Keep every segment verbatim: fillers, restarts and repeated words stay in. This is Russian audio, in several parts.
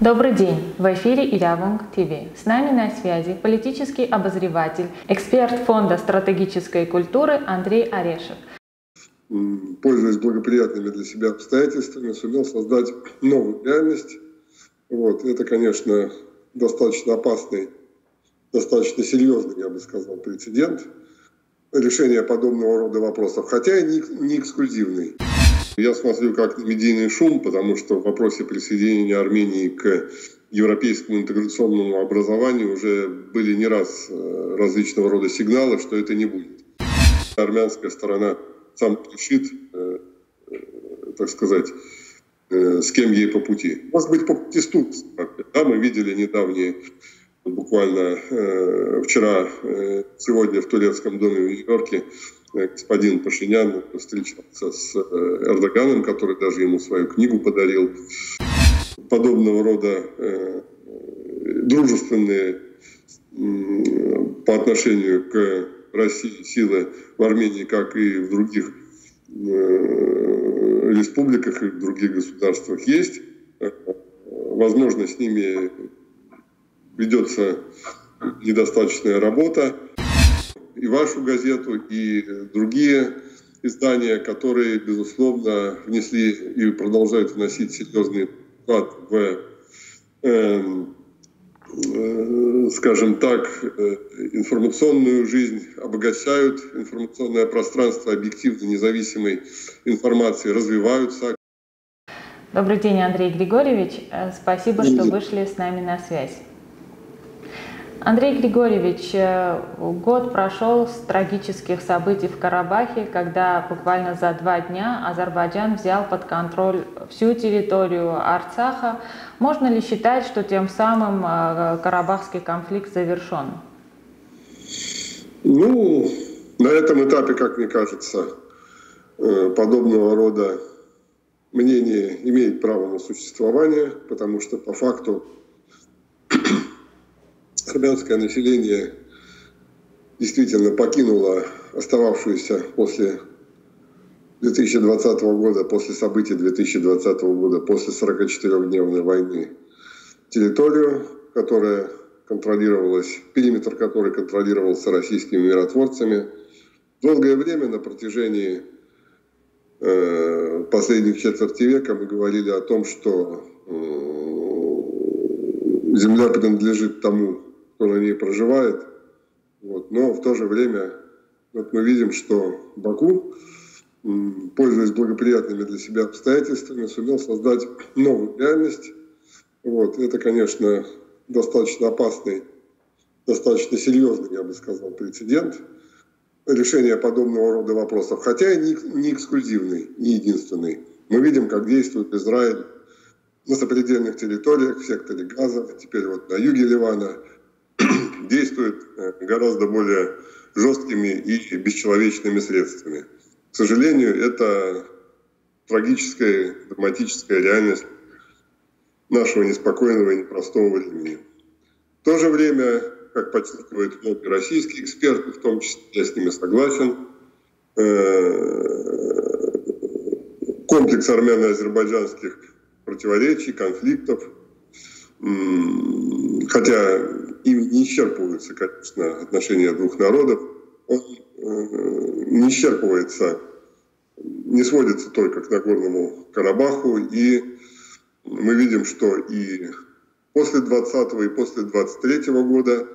Добрый день! В эфире Илявунг ТВ. С нами на связи политический обозреватель, эксперт Фонда стратегической культуры Андрей Орешев. Пользуясь благоприятными для себя обстоятельствами, сумел создать новую реальность. Вот. Это, конечно, достаточно опасный, достаточно серьезный, я бы сказал, прецедент решения подобного рода вопросов, хотя и не, не эксклюзивный. Я смотрю как на медийный шум, потому что в вопросе присоединения Армении к европейскому интеграционному образованию уже были не раз различного рода сигналы, что это не будет. Армянская сторона сам решит, э, э, так сказать, э, с кем ей по пути. Может быть, по пути с Турцией. Да, мы видели недавние, буквально э, вчера, э, сегодня в турецком доме в Нью-Йорке э, господин Пашинян встречался с э, Эрдоганом, который даже ему свою книгу подарил. Подобного рода э, дружественные э, по отношению к России силы в Армении, как и в других э, республиках и в других государствах есть. Возможно, с ними ведется недостаточная работа. И вашу газету, и другие издания, которые, безусловно, внесли и продолжают вносить серьезный вклад в, э, э, скажем так, э, информационную жизнь, обогащают информационное пространство объективно независимой информации, развиваются. Добрый день, Андрей Григорьевич. Спасибо, что вышли с нами на связь. Андрей Григорьевич, год прошел с трагических событий в Карабахе, когда буквально за два дня Азербайджан взял под контроль всю территорию Арцаха. Можно ли считать, что тем самым карабахский конфликт завершен? Ну, на этом этапе, как мне кажется, подобного рода мнение имеет право на существование, потому что по факту армянское население действительно покинуло остававшуюся после две тысячи двадцатого года, после событий две тысячи двадцатого года, после сорокачетырёхдневной войны территорию, которая контролировалась, периметр которой контролировался российскими миротворцами. Долгое время на протяжении э, последних четверти века мы говорили о том, что э, земля принадлежит тому, кто на ней проживает. Вот. Но в то же время вот мы видим, что Баку, пользуясь благоприятными для себя обстоятельствами, сумел создать новую реальность. Вот. Это, конечно, достаточно опасный, достаточно серьезный, я бы сказал, прецедент решения подобного рода вопросов, хотя и не, не эксклюзивный, не единственный. Мы видим, как действует Израиль на сопредельных территориях, в секторе Газа, теперь вот на юге Ливана, действует гораздо более жесткими и бесчеловечными средствами. К сожалению, это трагическая, драматическая реальность нашего неспокойного и непростого времени. В то же время, как подчеркивают многие российские эксперты, в том числе я с ними согласен, комплекс армяно-азербайджанских противоречий, конфликтов, хотя ими не исчерпываются, конечно, отношения двух народов, он не исчерпывается, не сводится только к Нагорному Карабаху, и мы видим, что и после двадцатого, и после двадцать третьего года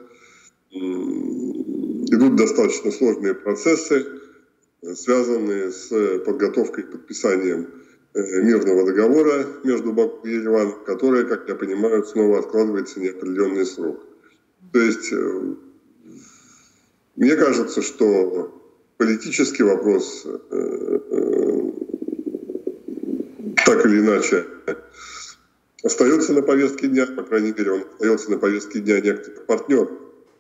идут достаточно сложные процессы, связанные с подготовкой и подписанием мирного договора между Баку и Ереваном, которое, как я понимаю, снова откладывается неопределенный срок. То есть, мне кажется, что политический вопрос так или иначе остается на повестке дня, по крайней мере, он остается на повестке дня некоторых партнеров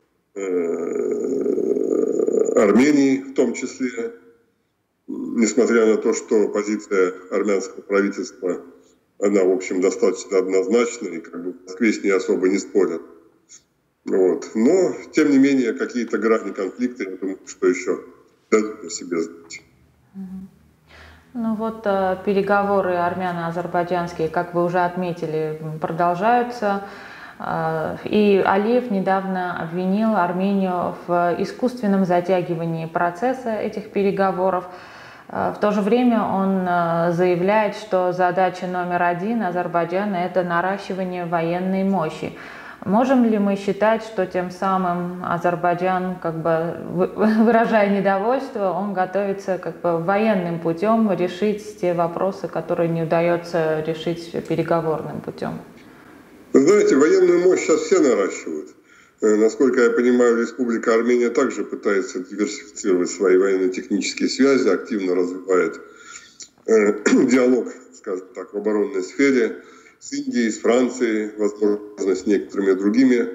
Армении в том числе, несмотря на то, что позиция армянского правительства, она, в общем, достаточно однозначна, и как бы в Москве с ней особо не спорят. Вот. Но, тем не менее, какие-то грани конфликта, я думаю, что еще дадут о себе знать. Ну вот переговоры армяно-азербайджанские, как вы уже отметили, продолжаются. И Алиев недавно обвинил Армению в искусственном затягивании процесса этих переговоров. В то же время он заявляет, что задача номер один Азербайджана – это наращивание военной мощи. Можем ли мы считать, что тем самым Азербайджан, как бы выражая недовольство, он готовится как бы военным путем решить те вопросы, которые не удается решить переговорным путем? Вы знаете, военную мощь сейчас все наращивают. Насколько я понимаю, Республика Армения также пытается диверсифицировать свои военно-технические связи, активно развивает э, диалог, скажем так, в оборонной сфере с Индией, с Францией, возможно, с некоторыми другими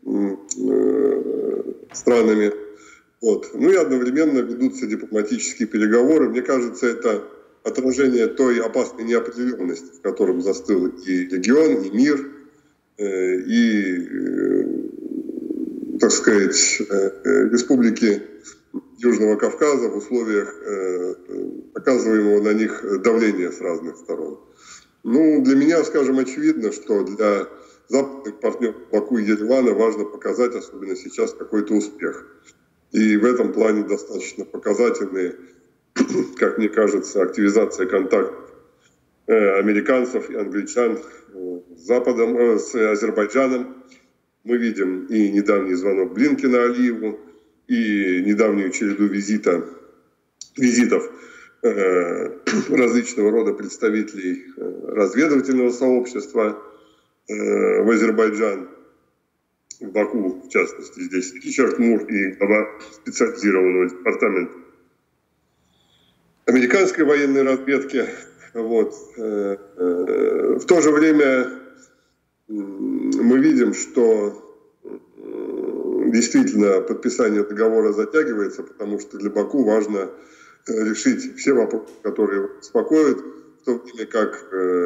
э, странами. Вот. Ну и одновременно ведутся дипломатические переговоры. Мне кажется, это отражение той опасной неопределенности, в котором застыл и регион, и мир, э, и так сказать, республики Южного Кавказа в условиях оказываемого на них давления с разных сторон. Ну, для меня, скажем, очевидно, что для западных партнеров Баку и Еревана важно показать, особенно сейчас, какой-то успех. И в этом плане достаточно показательные, как мне кажется, активизация контактов американцев и англичан с Западом, с Азербайджаном. Мы видим и недавний звонок Блинкена Алиеву, и недавнюю череду визита, визитов э, различного рода представителей э, разведывательного сообщества э, в Азербайджан, в Баку, в частности, здесь Ричард Мур и глава специализированного департамента американской военной разведки. Вот. Э, э, в то же время мы видим, что действительно подписание договора затягивается, потому что для Баку важно решить все вопросы, которые его беспокоят, в то время как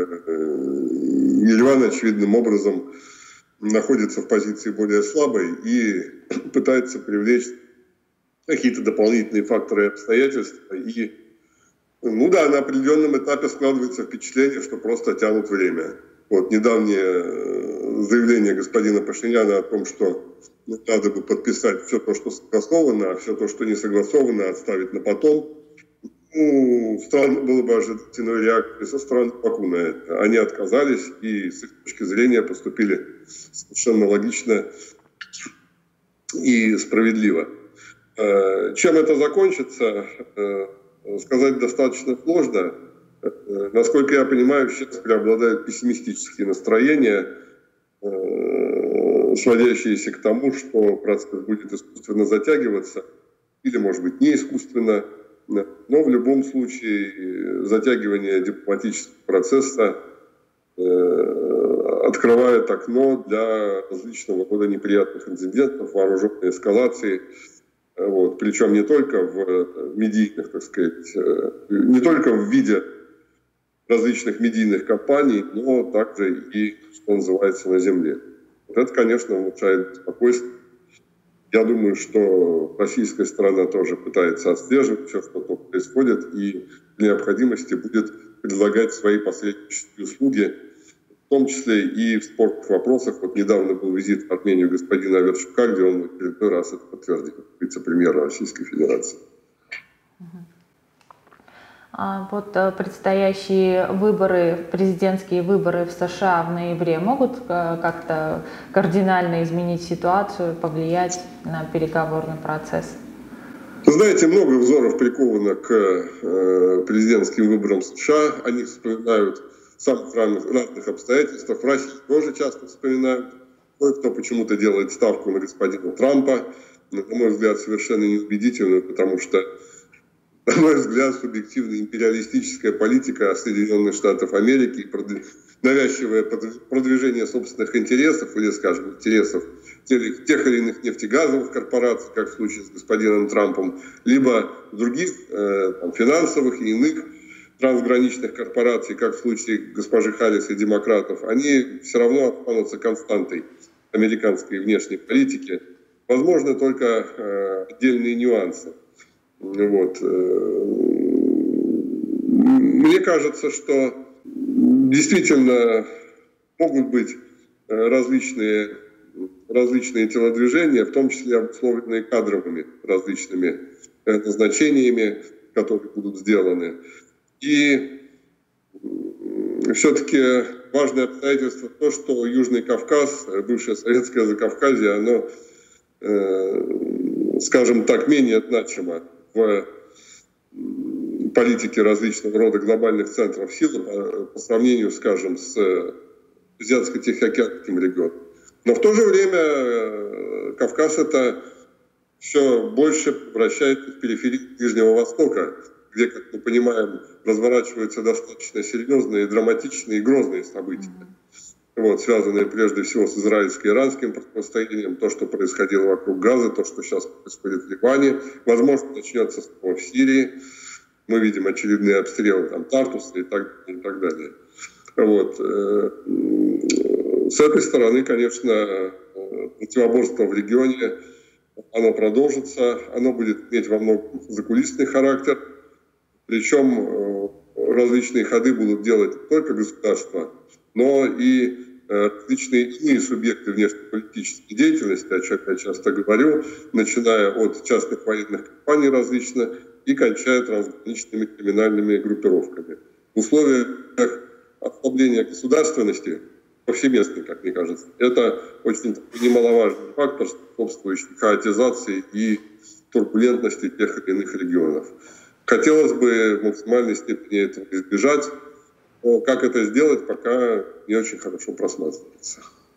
Ереван очевидным образом находится в позиции более слабой и пытается привлечь какие-то дополнительные факторы и обстоятельства. И, ну да, на определенном этапе складывается впечатление, что просто тянут время. Вот недавнее заявление господина Пашиняна о том, что надо бы подписать все то, что согласовано, а все то, что не согласовано, отставить на потом. Ну, странно было бы ожидать иной реакции со стороны Баку на это. Они отказались и с их точки зрения поступили совершенно логично и справедливо. Чем это закончится, сказать достаточно сложно. Насколько я понимаю, сейчас преобладают пессимистические настроения, сводящиеся к тому, что процесс будет искусственно затягиваться, или, может быть, не искусственно, но в любом случае затягивание дипломатического процесса открывает окно для различного рода неприятных инцидентов, вооруженной эскалации. Вот. Причем не только в медийных, так сказать, не только в виде различных медийных кампаний, но также и, что называется, на земле. Вот это, конечно, внушает беспокойство. Я думаю, что российская сторона тоже пытается отслеживать все, что тут происходит, и при необходимости будет предлагать свои посреднические услуги, в том числе и в спорных вопросах. Вот недавно был визит в Армению господина Аверчука, где он в очередной раз это подтвердил, вице-премьер Российской Федерации. А вот предстоящие выборы, президентские выборы в США в ноябре могут как-то кардинально изменить ситуацию, повлиять на переговорный процесс? Вы знаете, много взоров приковано к президентским выборам США. Они вспоминают самых разных, разных обстоятельствах. В России тоже часто вспоминают. Кое-кто почему-то делает ставку на господина Трампа. На мой взгляд, совершенно неубедительную, потому что, на мой взгляд, субъективная империалистическая политика Соединенных Штатов Америки и навязчивое продвижение собственных интересов или, скажем, интересов тех или иных нефтегазовых корпораций, как в случае с господином Трампом, либо других э, там, финансовых и иных трансграничных корпораций, как в случае госпожи Харрис и демократов, они все равно останутся константой американской внешней политики. Возможно, только э, отдельные нюансы. Вот. Мне кажется, что действительно могут быть различные, различные телодвижения, в том числе обусловленные кадровыми различными назначениями, которые будут сделаны. И все-таки важное обстоятельство то, что Южный Кавказ, бывшее Советское Закавказье, оно, э, скажем так, менее значимо в политике различного рода глобальных центров сил по, по сравнению, скажем, с Азиатско-Тихоокеанским регионом. Но в то же время Кавказ это все больше превращается в периферию Ближнего Востока, где, как мы понимаем, разворачиваются достаточно серьезные, драматичные и грозные события. Вот, связанные прежде всего с израильско-иранским противостоянием, то, что происходило вокруг Газа, то, что сейчас происходит в Ливане, возможно, начнется снова в Сирии. Мы видим очередные обстрелы там, Тартуса и так, и так далее. Вот. С этой стороны, конечно, противоборство в регионе, оно продолжится, оно будет иметь во многом закулисный характер, причем различные ходы будут делать не только государства, но и различные иные субъекты внешнеполитической деятельности, о чем я часто говорю, начиная от частных военных компаний различных и кончая трансграничными криминальными группировками. В условиях ослабления государственности, повсеместный, как мне кажется, это очень немаловажный фактор, способствующий хаотизации и турбулентности тех или иных регионов. Хотелось бы в максимальной степени этого избежать, но как это сделать, пока не очень хорошо просматривается.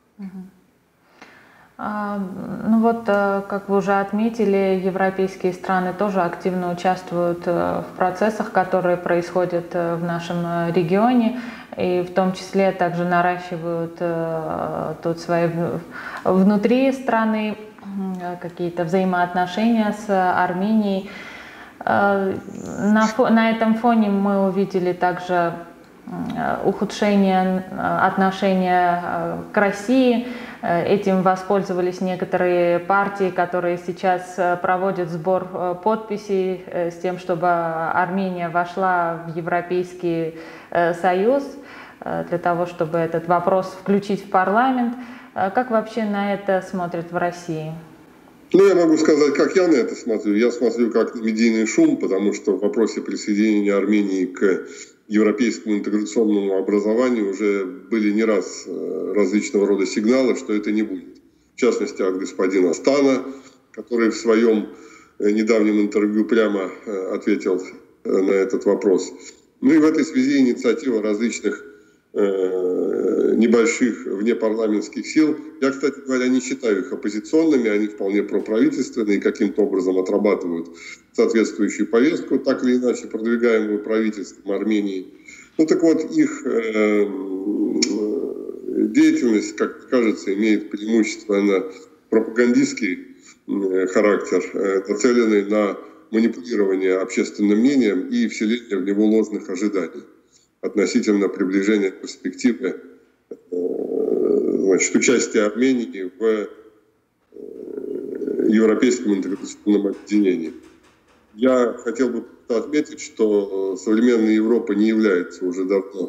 А, ну вот, как вы уже отметили, европейские страны тоже активно участвуют в процессах, которые происходят в нашем регионе, и в том числе также наращивают тут свои внутри страны какие-то взаимоотношения с Арменией. На, на этом фоне мы увидели также ухудшение отношения к России. Этим воспользовались некоторые партии, которые сейчас проводят сбор подписей с тем, чтобы Армения вошла в Европейский Союз, для того, чтобы этот вопрос включить в парламент. Как вообще на это смотрят в России? Ну, я могу сказать, как я на это смотрю. Я смотрю как на медийный шум, потому что в вопросе присоединения Армении к европейскому интеграционному образованию уже были не раз различного рода сигналы, что это не будет. В частности, от господина Стана, который в своем недавнем интервью прямо ответил на этот вопрос. Ну и в этой связи инициатива различных небольших внепарламентских сил. Я, кстати говоря, не считаю их оппозиционными, они вполне проправительственные, каким-то образом отрабатывают соответствующую повестку, так или иначе продвигаемую правительством Армении. Ну так вот, их э, деятельность, как кажется, имеет преимущество на пропагандистский э, характер, э, нацеленный на манипулирование общественным мнением и вселение в него ложных ожиданий относительно приближения перспективы значит, участия Армении в европейском интеграционном объединении. Я хотел бы отметить, что современная Европа не является уже давно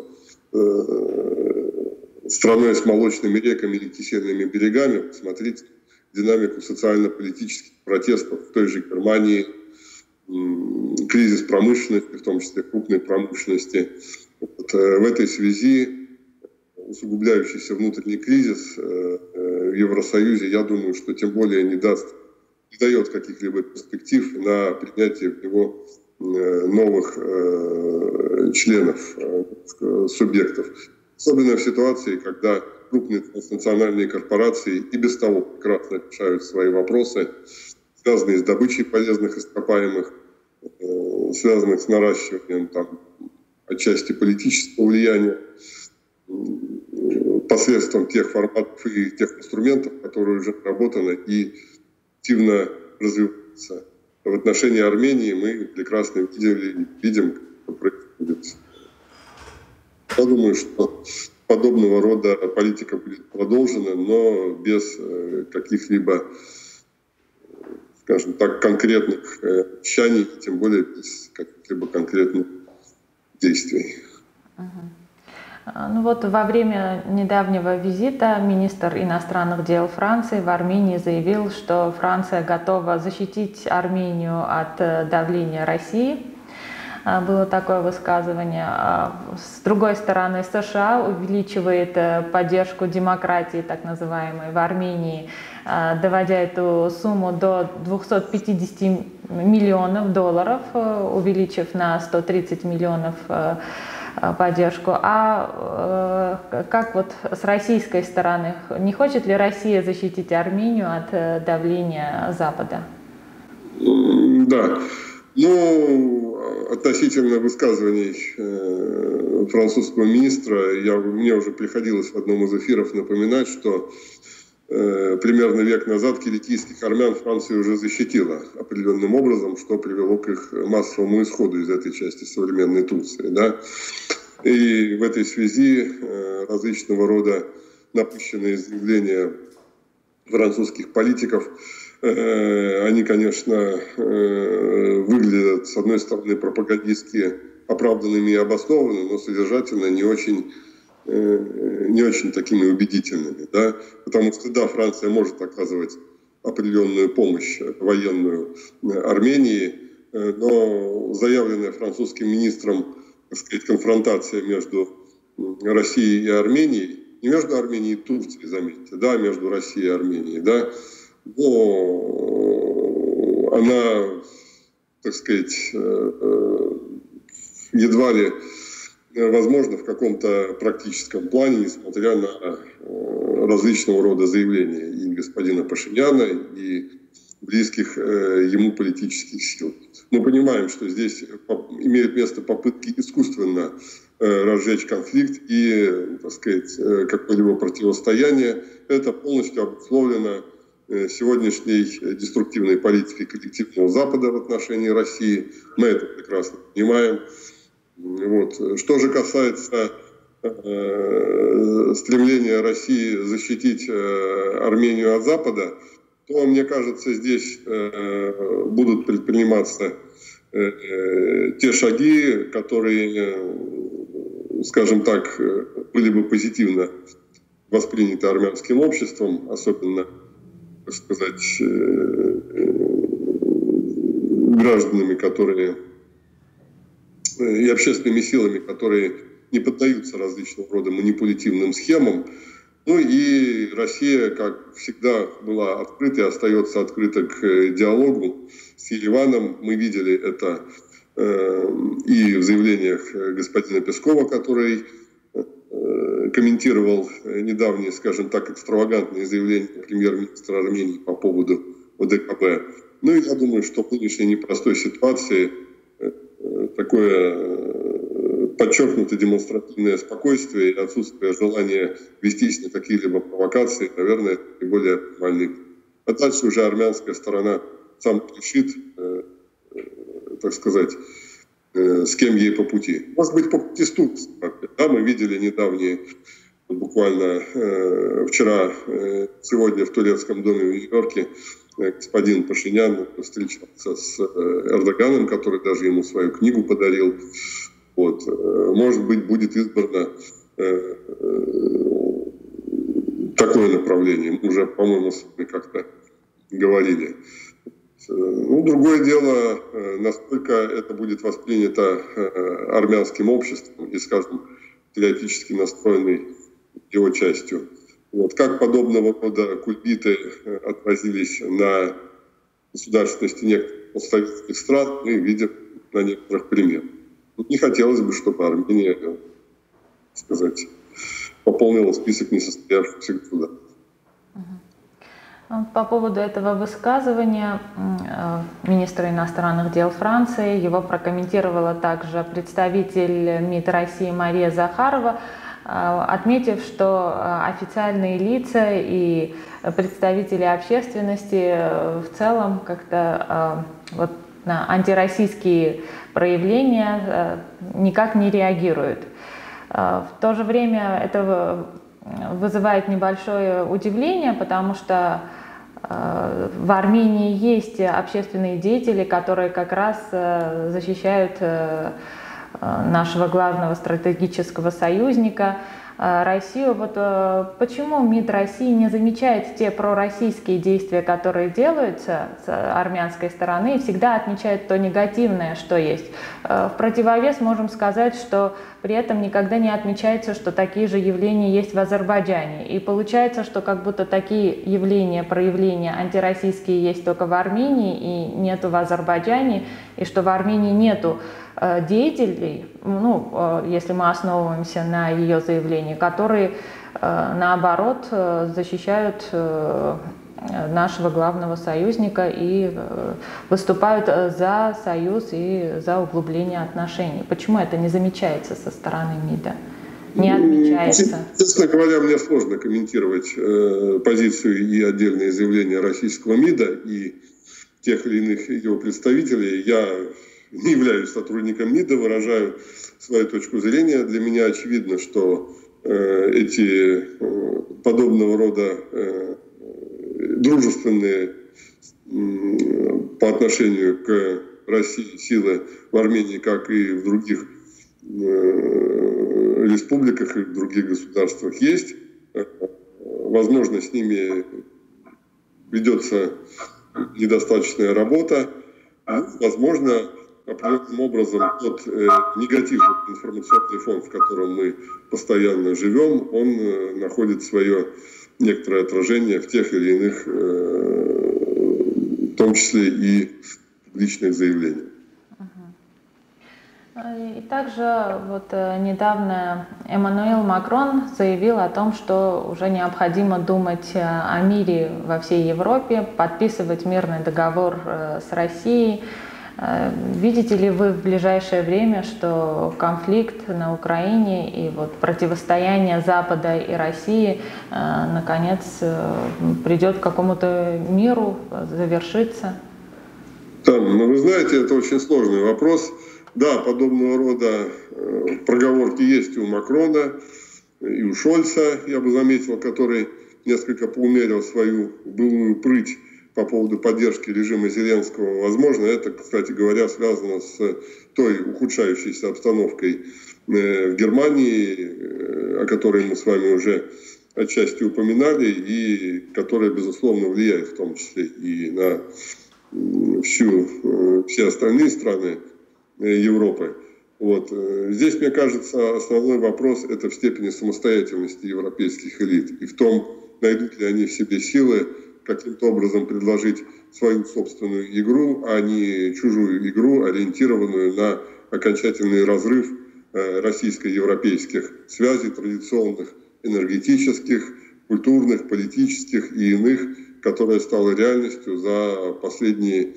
страной с молочными реками и кисельными берегами. Посмотрите динамику социально-политических протестов в той же Германии, кризис промышленности, в том числе крупной промышленности. Вот, в этой связи усугубляющийся внутренний кризис в Евросоюзе, я думаю, что тем более не даст, не дает каких-либо перспектив на принятие в него новых членов, субъектов. Особенно в ситуации, когда крупные транснациональные корпорации и без того прекрасно решают свои вопросы, связанные с добычей полезных ископаемых, связанных с наращиванием там, отчасти политического влияния, посредством тех форматов и тех инструментов, которые уже отработаны и активно развиваются. В отношении Армении мы прекрасно видели, видим, как это происходит. Я думаю, что подобного рода политика будет продолжена, но без каких-либо, скажем так, конкретных обещаний, тем более без каких-либо конкретных действий. Ну вот во время недавнего визита министр иностранных дел Франции в Армении заявил, что Франция готова защитить Армению от давления России. Было такое высказывание. С другой стороны, США увеличивает поддержку демократии, так называемой, в Армении, доводя эту сумму до двухсот пятидесяти миллионов долларов, увеличив на сто тридцать миллионов поддержку. А э, как вот с российской стороны? Не хочет ли Россия защитить Армению от э, давления Запада? Да. Ну, относительно высказываний э, французского министра, я, мне уже приходилось в одном из эфиров напоминать, что э, примерно век назад киликийских армян Франция уже защитила определенным образом, что привело к их массовому исходу из этой части современной Турции. Да? И в этой связи э, различного рода напыщенные заявления французских политиков, они, конечно, выглядят, с одной стороны, пропагандистски оправданными и обоснованными, но содержательно не очень, не очень такими убедительными. Да? Потому что, да, Франция может оказывать определенную помощь военную Армении, но заявленная французским министром, так сказать, конфронтация между Россией и Арменией, не между Арменией и Турцией, заметьте, да, между Россией и Арменией, да, но она, так сказать, едва ли возможно в каком-то практическом плане, несмотря на различного рода заявления и господина Пашиняна, и близких ему политических сил. Мы понимаем, что здесь имеют место попытки искусственно разжечь конфликт и, так сказать, какое-либо противостояние. Это полностью обусловлено сегодняшней деструктивной политикой коллективного Запада в отношении России. Мы это прекрасно понимаем. Вот. Что же касается э, стремления России защитить э, Армению от Запада, то, мне кажется, здесь э, будут предприниматься э, э, те шаги, которые, э, скажем так, были бы позитивно восприняты армянским обществом, особенно, так сказать, гражданами, которые и общественными силами, которые не поддаются различного рода манипулятивным схемам. Ну и Россия, как всегда, была открыта и остается открыта к диалогу с Ереваном. Мы видели это и в заявлениях господина Пескова, который комментировал недавние, скажем так, экстравагантные заявления премьер-министра Армении по поводу ОДКБ. Ну и я думаю, что в нынешней непростой ситуации такое подчеркнутое демонстративное спокойствие и отсутствие желания вестись на какие-либо провокации, наверное, это наиболее оптимальный. А дальше уже армянская сторона сам решит, так сказать, с кем ей по пути. Может быть, по пути с Турцией. Да, мы видели недавние, буквально э, вчера, э, сегодня в турецком доме в Нью-Йорке э, господин Пашинян встречался с э, Эрдоганом, который даже ему свою книгу подарил. Вот. Э, может быть, будет избрано э, э, такое направление. Мы уже, по-моему, с вами как-то говорили. Ну, другое дело, насколько это будет воспринято армянским обществом и, скажем, патриотически настроенной его частью. Вот. Как подобного рода кульбиты отразились на государственности некоторых постсоветских стран, мы видим на некоторых примерах. Не хотелось бы, чтобы Армения, так сказать, пополнила список несостоявшихся государств. По поводу этого высказывания министра иностранных дел Франции, его прокомментировала также представитель МИД России Мария Захарова, отметив, что официальные лица и представители общественности в целом как-то вот на антироссийские проявления никак не реагируют. В то же время это вызывает небольшое удивление, потому что э, в Армении есть общественные деятели, которые как раз э, защищают э, нашего главного стратегического союзника, Россию. Вот почему МИД России не замечает те пророссийские действия, которые делаются с армянской стороны, и всегда отмечает то негативное, что есть? В противовес можем сказать, что при этом никогда не отмечается, что такие же явления есть в Азербайджане. И получается, что как будто такие явления, проявления антироссийские есть только в Армении и нету в Азербайджане, и что в Армении нету деятелей, ну, если мы основываемся на ее заявлении, которые, наоборот, защищают нашего главного союзника и выступают за союз и за углубление отношений. Почему это не замечается со стороны МИДа? Не отмечается? Честно говоря, мне сложно комментировать э, позицию и отдельные заявления российского МИДа и тех или иных его представителей. Я не являюсь сотрудником МИДа, выражаю свою точку зрения. Для меня очевидно, что э, эти э, подобного рода э, дружественные э, по отношению к России силы в Армении, как и в других э, республиках и в других государствах есть. Возможно, с ними ведется недостаточная работа. Возможно, определенным образом тот э, негативный информационный фон, в котором мы постоянно живем, он э, находит свое некоторое отражение в тех или иных, э, в том числе и публичных заявлениях. И также вот недавно Эммануэль Макрон заявил о том, что уже необходимо думать о мире во всей Европе, подписывать мирный договор с Россией. Видите ли вы в ближайшее время, что конфликт на Украине и вот противостояние Запада и России наконец придет к какому-то миру, завершится? Да, ну вы знаете, это очень сложный вопрос. Да, подобного рода проговорки есть и у Макрона, и у Шольца, я бы заметил, который несколько поумерил свою былую прыть по поводу поддержки режима Зеленского. Возможно, это, кстати говоря, связано с той ухудшающейся обстановкой в Германии, о которой мы с вами уже отчасти упоминали, и которая, безусловно, влияет в том числе и на всю, все остальные страны Европы. Вот. Здесь, мне кажется, основной вопрос – это в степени самостоятельности европейских элит и в том, найдут ли они в себе силы каким-то образом предложить свою собственную игру, а не чужую игру, ориентированную на окончательный разрыв российско-европейских связей, традиционных энергетических, культурных, политических и иных, которая стала реальностью за последние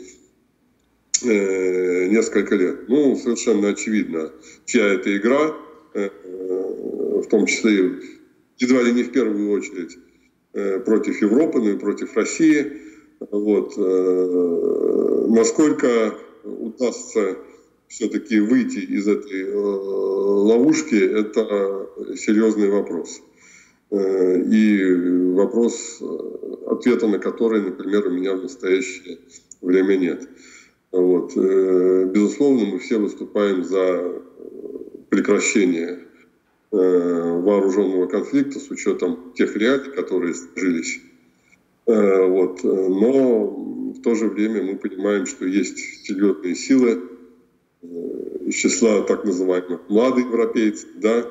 э, несколько лет. Ну, совершенно очевидно, чья это игра, э, в том числе едва ли не в первую очередь э, против Европы, но и против России. Вот. Э, насколько удастся все-таки выйти из этой э, ловушки, это серьезный вопрос. И вопрос, ответа на который, например, у меня в настоящее время нет. Вот. Безусловно, мы все выступаем за прекращение вооруженного конфликта с учетом тех реалий, которые сложились. Вот. Но в то же время мы понимаем, что есть серьезные силы из числа так называемых молодых европейцев, да,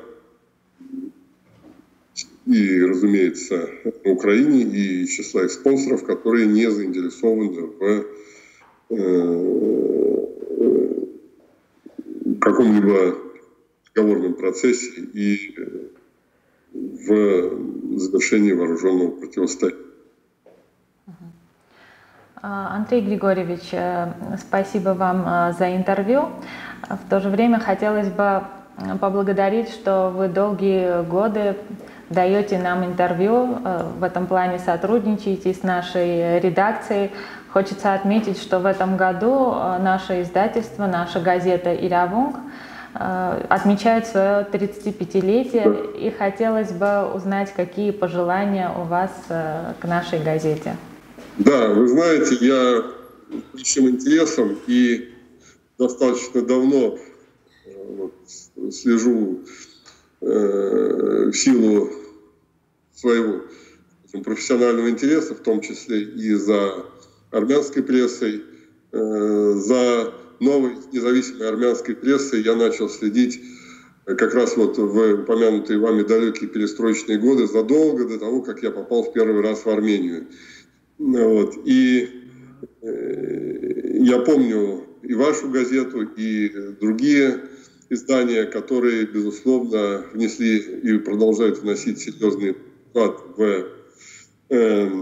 и, разумеется, на Украине, и из числа их спонсоров, которые не заинтересованы в э, каком-либо договорном процессе и в завершении вооруженного противостояния. Андрей Григорьевич, спасибо вам за интервью. В то же время хотелось бы поблагодарить, что вы долгие годы даете нам интервью, в этом плане сотрудничаете с нашей редакцией. Хочется отметить, что в этом году наше издательство, наша газета «Иравунг» отмечает свое тридцатипятилетие, и хотелось бы узнать, какие пожелания у вас к нашей газете. Да, вы знаете, я с большим интересом и достаточно давно вот, слежу э, в силу своего профессионального интереса, в том числе и за армянской прессой. Э, за новой независимой армянской прессой я начал следить как раз вот в упомянутые вами далекие перестроечные годы, задолго до того, как я попал в первый раз в Армению. Вот. И э, я помню и вашу газету, и другие издания, которые, безусловно, внесли и продолжают вносить серьезный вклад в, э,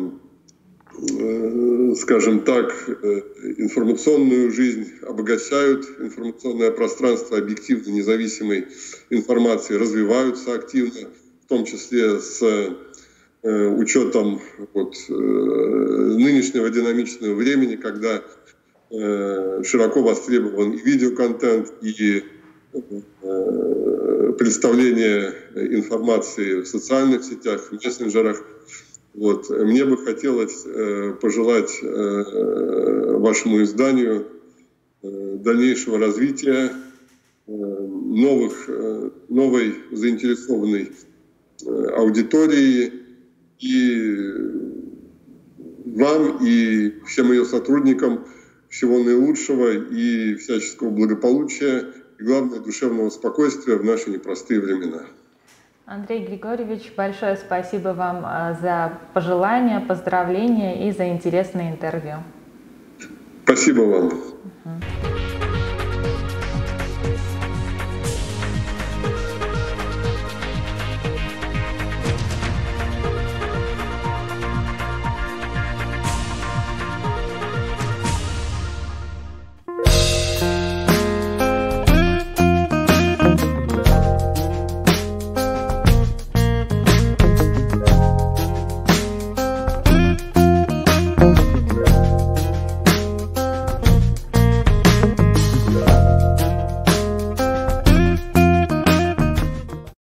э, скажем так, э, информационную жизнь, обогащают информационное пространство объективно независимой информации, развиваются активно, в том числе с э, учетом вот, э, нынешнего динамичного времени, когда э, широко востребован и видеоконтент, и представление информации в социальных сетях, в мессенджерах. Вот. Мне бы хотелось э, пожелать э, вашему изданию э, дальнейшего развития, э, новых, э, новой заинтересованной э, аудитории, и вам, и всем ее сотрудникам всего наилучшего и всяческого благополучия, и, главное, душевного спокойствия в наши непростые времена. Андрей Григорьевич, большое спасибо вам за пожелания, поздравления и за интересное интервью. Спасибо вам.